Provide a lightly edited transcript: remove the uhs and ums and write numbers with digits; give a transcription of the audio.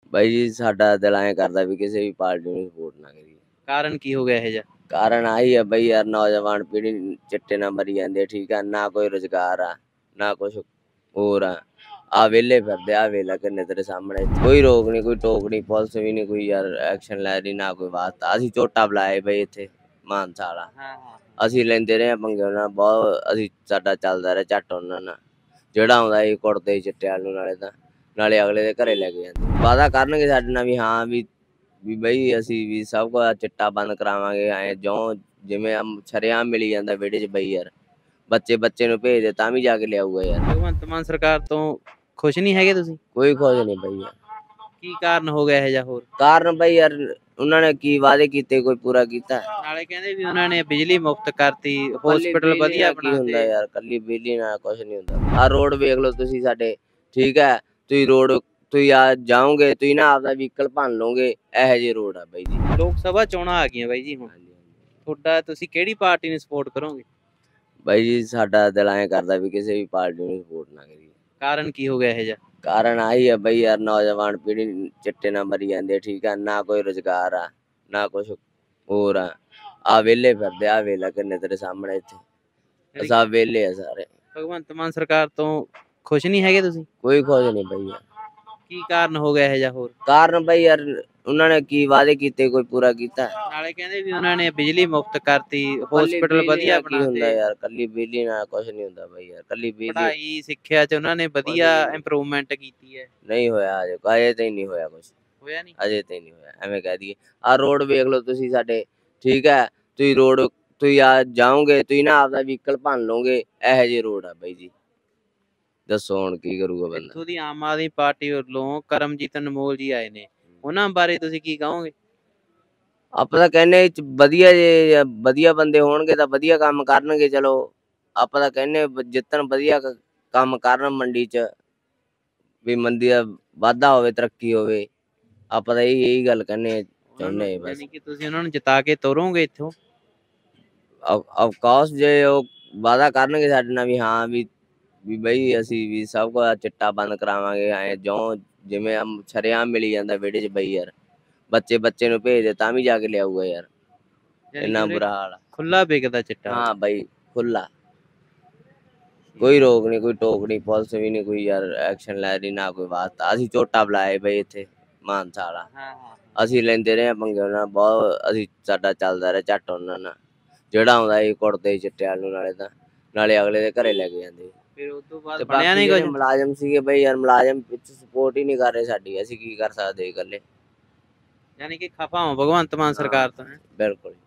ਬਾਈ ਜੀ ਸਾਡਾ ਦਿਲ ਐਂ ਕਰਦਾ ਵੀ ਕਿਸੇ ਵੀ ਪਾਰਟੀ ਨੂੰ ਸਪੋਰਟ ਨਾ ਕਰੀਏ। ਕਾਰਨ ਕੀ ਹੋ ਗਿਆ ਇਹ ਜਿਹਾ? ਕਾਰਨ ਆਹੀ ਆ ਬਈ ਯਾਰ ਨੌਜਵਾਨ ਪੀੜ੍ਹੀ ਚਿੱਟੇ ਨਾਲ ਮਰੀ ਜਾਂਦੀ ਆ, ਠੀਕ ਆ, ਨਾ ਕੋਈ ਰੁਜ਼ਗਾਰ ਆ ਨਾ ਕੁਛ ਹੋਰ ਆ ਵਿਹਲੇ ਫਿਰਦੇ ਆ ਵੇਲਾ ਕਿੰਨੇ ਤੇਰੇ ਸਾਹਮਣੇ ਕੋਈ ਰੋਕ ਨੀ ਕੋਈ ਟੋਕ ਨੀ ਪੁਲਿਸ ਵੀ ਨੀ ਕੋਈ ਯਾਰ ਐਕਸ਼ਨ ਲੈ ਰਹੀ ਨਾ ਕੋਈ ਵਾਸਤਾ। ਅਸੀਂ ਝੋਟਾ ਬੁਲਾਏ ਬਈ ਇੱਥੇ ਮਾਨਸਾ ਵਾਲਾ ਅਸੀਂ ਲੈਂਦੇ ਰਹੇ ਪੰਗੇ ਉਹਨਾਂ ਬਹੁਤ ਅਸੀਂ ਸਾਡਾ ਚੱਲਦਾ ਰਿਹਾ ਝੱਟ ਉਹਨਾਂ ਨਾਲ ਜਿਹੜਾ ਆਉਂਦਾ ਸੀ ਕੁੱਟਦੇ ਚਿੱਟੇ ਵਾਲ ਨੂੰ ਨਾਲੇ ਅਗਲੇ ਦੇ ਘਰੇ ਲੈ ਕੇ ਜਾਂਦੇ ਵਾਅਦਾ ਕਰਨਗੇ ਸਾਡੇ ਨਾਲ ਵੀ ਹਾਂ ਵੀ ਬਈ ਅਸੀਂ ਵੀ ਸਭ ਕੁਝ ਚਿੱਟਾ ਬੰਦ ਕਰਾਵਾਂਗੇ ਐ ਜਿਉਂ ਜਿਵੇਂ ਸ਼ਰੇਆਮ ਮਿਲੀ ਜਾਂਦਾ ਵਿਹੜੇ 'ਚ ਬਈ ਯਾਰ ਬੱਚੇ ਨੂੰ ਭੇਜਦੇ ਤਾਂ ਵੀ ਜਾ ਕੇ ਲਿਆਊਗਾ ਯਾਰ। ਭਗਵੰਤ ਮਾਨ ਸਰਕਾਰ ਤੋਂ ਖੁਸ਼ ਨਹੀਂ ਹੈਗੇ ਤੁਸੀਂ? ਕੋਈ ਖੁਸ਼ ਨੀ ਬਈ ਯਾਰ। ਕੀ ਕਾਰਨ ਹੋ ਗਿਆ ਇਹ ਜਿਹਾ? ਹੋਰ ਕਾਰਨ ਬਈ ਯਾਰ ਉਹਨਾਂ ਨੇ ਕੀ ਵਾਅਦੇ ਕੀਤੇ ਕੋਈ ਪੂਰਾ ਕੀਤਾ? ਨਾਲੇ ਕਹਿੰਦੇ ਵੀ ਉਹਨਾਂ ਨੇ ਬਿਜਲੀ ਮੁਫਤ ਕਰਤੀ, ਹਸਪੀਟਲ ਵਧੀਆ ਕੀ ਹੁੰਦਾ ਬਣਾਤੇ। ਯਾਰ ਕੱਲੀ ਬਿਜਲੀ ਨਾਲ ਕੁਛ ਨੀ ਹੁੰਦਾ। ਆਹ ਰੋਡ ਵੇਖ ਲਓ ਤੁਸੀਂ ਸਾਡੇ, ਠੀਕ ਹੈ, ਤੁਸੀਂ ਰੋਡ ਤੁਸੀਂ ਆ ਜਾਓਗੇ ਤੁਸੀਂ ਨਾ ਆਪਦਾ ਵਹੀਕਲ ਭੰਨ ਲਓਗੇ ਇਹੋ ਜਿਹੇ ਰੋਡ ਆ ਬਾਈ ਜੀ। ਲੋਕ ਸਭਾ ਚੋਣਾਂ ਆ ਗਈਆਂ ਬਾਈ ਜੀ ਹੁਣ, ਤੁਹਾਡਾ ਤੁਸੀਂ ਕਿਹੜੀ ਪਾਰਟੀ ਨੂੰ ਸਪੋਰਟ ਕਰੋਗੇ? ਬਾਈ ਜੀ ਸਾਡਾ ਦਿਲ ਐਂ ਕਰਦਾ ਵੀ ਕਿਸੇ ਵੀ ਪਾਰਟੀ ਨੂੰ ਸਪੋਰਟ ਨਾ ਕਰੀਏ। ਕਾਰਨ ਕੀ ਹੋ ਗਿਆ ਇਹ ਜਿਹਾ? ਕਾਰਨ ਆਹੀ ਆ ਬਈ ਯਾਰ ਨੌਜਵਾਨ ਪੀੜ੍ਹੀ ਚਿੱਟੇ ਨਾਲ ਮਰੀ ਜਾਂਦੀ ਆ, ਠੀਕ ਆ, ਨਾ ਕੋਈ ਰੁਜ਼ਗਾਰ ਆ ਨਾ ਕੁਛ ਹੋਰ ਆ ਵਿਹਲੇ ਫਿਰਦੇ ਆ ਵੇਲਾ ਕਿੰਨੇ ਤੇਰੇ ਸਾਹਮਣੇ ਇੱਥੇ ਸਭ ਵਿਹਲੇ ਆ ਸਾਰੇ। ਭਗਵੰਤ ਮਾਨ ਸਰਕਾਰ ਤੋਂ ਖੁਸ਼ ਨਹੀਂ ਹੈਗੇ ਤੁਸੀਂ? ਕੋਈ ਖੁਸ਼ ਨੀ ਬਈ ਯਾਰ। ਕੀ ਕਾਰਨ ਹੋ ਗਿਆ ਇਹ ਜਿਹਾ? ਹੋਰ ਕਾਰਨ ਬਈ ਯਾਰ ਉਹਨਾਂ ਨੇ ਕੀ ਵਾਅਦੇ ਕੀਤੇ ਕੋਈ ਪੂਰਾ ਕੀਤਾ? ਨਾਲੇ ਕਹਿੰਦੇ ਵੀ ਉਹਨਾਂ ਨੇ ਬਿਜਲੀ ਮੁਫਤ ਕਰਤੀ, ਹਸਪੀਟਲ ਵਧੀਆ ਕੀ ਹੁੰਦਾ ਬਣਾਤੇ। ਯਾਰ ਕੱਲੀ ਬਿਜਲੀ ਨਾਲ ਕੁਛ ਨੀ ਹੁੰਦਾ ਬਈ ਯਾਰ ਕੱਲੀ ਬਿਜਲੀ ਪੜ੍ਹਾਈ ਸਿੱਖਿਆ ਚ ਉਹਨਾਂ ਨੇ ਵਧੀਆ ਇੰਪਰੂਵਮੈਂਟ ਕੀਤੀ ਹੈ। ਨਹੀਂ ਹੋਇਆ ਅਜੇ ਤੇ ਨਹੀਂ ਹੋਇਆ ਕੁਛ। ਹੋਇਆ ਨਹੀਂ ਅਜੇ ਤੇ ਨਹੀਂ ਹੋਇਆ ਐਵੇਂ ਕਹਿ ਦਈਏ। ਆਹ ਰੋਡ ਵੇਖ ਲਓ ਤੁਸੀਂ ਸਾਡੇ, ਠੀਕ ਹੈ, ਤੁਸੀਂ ਰੋਡ ਤੁਸੀਂ ਆ ਜਾਓਗੇ ਤੁਸੀਂ ਨਾ ਆਪਦਾ ਵਹੀਕਲ ਭੰਨ ਲਓਗੇ ਇਹੋ ਜਿਹੇ ਰੋਡ ਆ ਬਾਈ ਜੀ। ਦੱਸੋ ਹੁਣ ਕੀ ਕਰੂਗਾ ਬੰਦਾ। ਇੱਥੋਂ ਦੀ ਆਮ ਆਦਮੀ ਪਾਰਟੀ ਵੱਲੋਂ ਕਰਮਜੀਤ ਅਨਮੋਲ ਜੀ ਆਏ ਨੇ, ਉਹਨਾਂ ਬਾਰੇ ਤੁਸੀਂ ਕੀ ਕਹੋਗੇ? ਆਪਾਂ ਤਾਂ ਕਹਿੰਦੇ ਵਧੀਆ ਜੇ ਵਧੀਆ ਬੰਦੇ ਹੋਣਗੇ ਤਾਂ ਵਧੀਆ ਕੰਮ ਕਰਨਗੇ। ਚਲੋ ਆਪਾਂ ਤਾਂ ਕਹਿੰਦੇ ਜਿੱਤਣ ਵਧੀਆ ਕੰਮ ਕਰਨ ਮੰਡੀ 'ਚ ਵੀ ਮੰਡੀ ਦਾ ਵਾਧਾ ਹੋਵੇ ਤਰੱਕੀ ਹੋਵੇ। ਆਪਾਂ ਤਾਂ ਇਹੀ ਗੱਲ ਕਹਿੰਦੇ ਚਾਹੁੰਦੇ ਬਸ। ਯਾਨੀ ਕਿ ਤੁਸੀਂ ਉਹਨਾਂ ਨੂੰ ਜਿਤਾ ਕੇ ਤੋਰੋਗੇ ਇੱਥੋਂ? ਅਫਕੋਰਸ ਜੇ ਉਹ ਵਾਅਦਾ ਕਰਨਗੇ ਸਾਡੇ ਨਾਲ ਵੀ ਹਾਂ ਵੀ ਬਈ ਅਸੀਂ ਵੀ ਸਭ ਕੁਝ ਚਿੱਟਾ ਬੰਦ ਕਰਾਵਾਂਗੇ ਐ ਜਿਉਂ ਜਿਵੇਂ ਸ਼ਰੇਆਮ ਮਿਲੀ ਜਾਂਦਾ ਵਿਹੜੇ 'ਚ ਬਈ ਯਾਰ ਬੱਚੇ ਨੂੰ ਭੇਜਦੇ ਤਾਂ ਵੀ ਜਾ ਕੇ ਲਿਆਊਗਾ ਯਾਰ। ਇੰਨਾ ਬੁਰਾ ਹਾਲ ਆ। ਖੁੱਲਾ ਵਿਕਦਾ ਚਿੱਟਾ? ਹਾਂ ਬਾਈ ਖੁੱਲਾ ਕੋਈ ਰੋਕ ਨੀ ਕੋਈ ਟੋਕ ਨੀ ਪੁਲਿਸ ਵੀ ਨੀ ਕੋਈ ਯਾਰ ਐਕਸ਼ਨ ਲੈ ਰਹੀ ਨਾ ਕੋਈ ਵਾਸਤਾ। ਅਸੀਂ ਝੋਟਾ ਬੁਲਾਏ ਬਈ ਇੱਥੇ ਮਾਨਸਾ ਵਾਲਾ ਅਸੀਂ ਲੈਂਦੇ ਰਹੇ ਪੰਗੇ ਉਹਨਾਂ ਬਹੁਤ ਅਸੀਂ ਸਾਡਾ ਚੱਲਦਾ ਰਿਹਾ ਝੱਟ ਉਹਨਾਂ ਨਾਲ ਜਿਹੜਾ ਆਉਂਦਾ ਸੀ ਕੁੱਟਦੇ ਚਿੱਟੇ ਵਾਲ ਨੂੰ ਨਾਲੇ ਅਗਲੇ ਦੇ ਘਰੇ ਲੈ ਕੇ ਜਾਂਦੇ। ਫਿਰ ਉਸ ਤੋਂ ਬਾਅਦ ਬਣਿਆ ਨਹੀਂ ਕੁਝ? ਮੁਲਾਜ਼ਮ ਸੀਗੇ ਬਈ ਯਾਰ ਮੁਲਾਜ਼ਮ ਪਿੱਛੇ ਸਪੋਰਟ ਹੀ ਨਹੀਂ ਕਰ ਰਹੇ ਸਾਡੀ। ਅਸੀਂ ਕੀ ਕਰ ਸਕਦੇ ਇਕੱਲੇ? ਯਾਨੀ ਕਿ ਖਫਾ ਹੋ ਭਗਵੰਤ ਮਾਨ ਸਰਕਾਰ ਤੋਂ? ਬਿਲਕੁਲ।